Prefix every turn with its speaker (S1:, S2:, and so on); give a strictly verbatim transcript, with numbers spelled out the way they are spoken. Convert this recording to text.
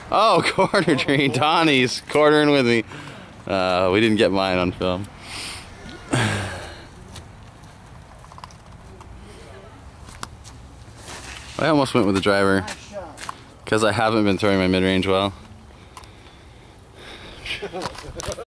S1: Oh, quarter tree. Donnie's quartering with me. Uh, we didn't get mine on film. I almost went with the driver because I haven't been throwing my mid-range well.